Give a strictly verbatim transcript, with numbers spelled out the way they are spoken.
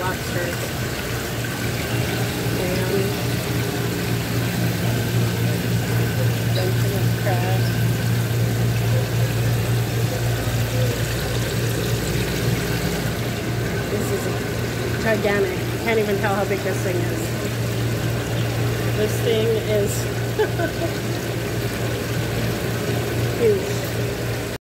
lobsters. And bunch of crabs. This is gigantic. You can't even tell how big this thing is. This thing is huge.